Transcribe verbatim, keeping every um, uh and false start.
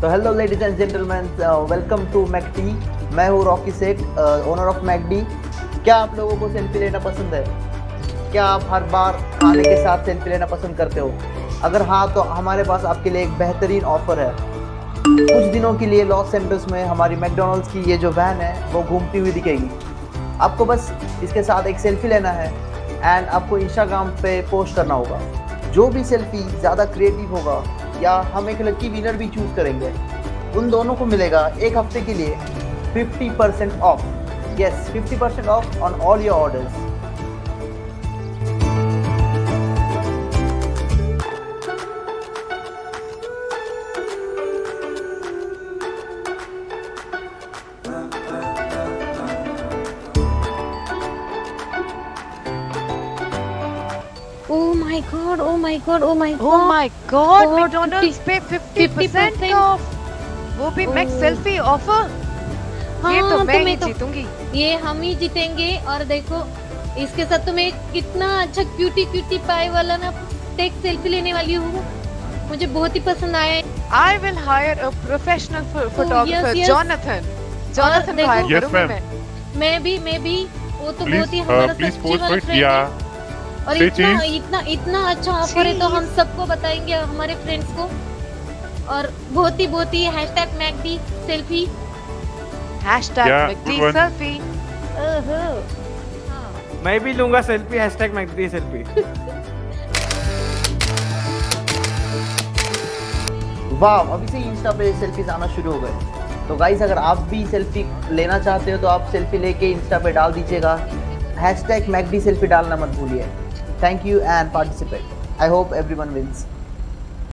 तो hello ladies and gentleman, welcome to McD. मैं हूँ रॉकी सेठ, ओनर ऑफ मैकडी। क्या आप लोगों को सेल्फी लेना पसंद है? क्या आप हर बार खाने के साथ सेल्फी लेना पसंद करते हो? अगर हाँ तो हमारे पास आपके लिए एक बेहतरीन ऑफर है। कुछ दिनों के लिए लॉस एंजल्स में हमारी मैकडॉनल्ड्स की ये जो वैन है वो घूमती हुई दिखेगी। आपको बस इसके साथ एक सेल्फी लेना है एंड आपको इंस्टाग्राम पे पोस्ट करना होगा। जो भी सेल्फी ज़्यादा क्रिएटिव होगा या हम एक लकी विनर भी चूज़ करेंगे, उन दोनों को मिलेगा एक हफ्ते के लिए fifty percent off. Yes, fifty percent off on all your orders. Oh my god, oh my god, oh my god. Oh my god, God, McDonald's पे fifty percent off, वो भी मैक सेल्फी ऑफर। ये तो मैं ही जीतूंगी। ये हम ही जीतेंगे। और देखो इसके साथ तो मैं कितना अच्छा क्यूटी क्यूटी पाई वाला ना टेक सेल्फी लेने वाली हूँ। मुझे बहुत ही पसंद आया है। I will hire a professional photographer, yes, yes. Jonathan. Jonathan को hire करूँगी मैं। मैं भी मैं भी वो तो Please, बहुत ही uh, हमारा please सच्ची post वाला for फ्रेंड Tia. है। और Say इतना cheese. इतना इतना अच्छा ऑफर है तो हम सबको बताएंगे, हमारे फ्रेंड्स को। और बहुत ही बहुत ही hashtag McD selfie, hashtag Yeah, McD good one. Selfie. मैं भी लूंगा सेल्फी, हैशटैग मैकडी सेल्फी। वाह, अभी से ही इंस्टा पे सेल्फीज आना शुरू हो गए। तो गाइस, अगर आप भी सेल्फी लेना चाहते हो तो आप सेल्फी लेके इंस्टा पे डाल दीजिएगा। हैशटैग मैकडी सेल्फी डालना मत भूलिए। Thank you and participate. I hope everyone wins.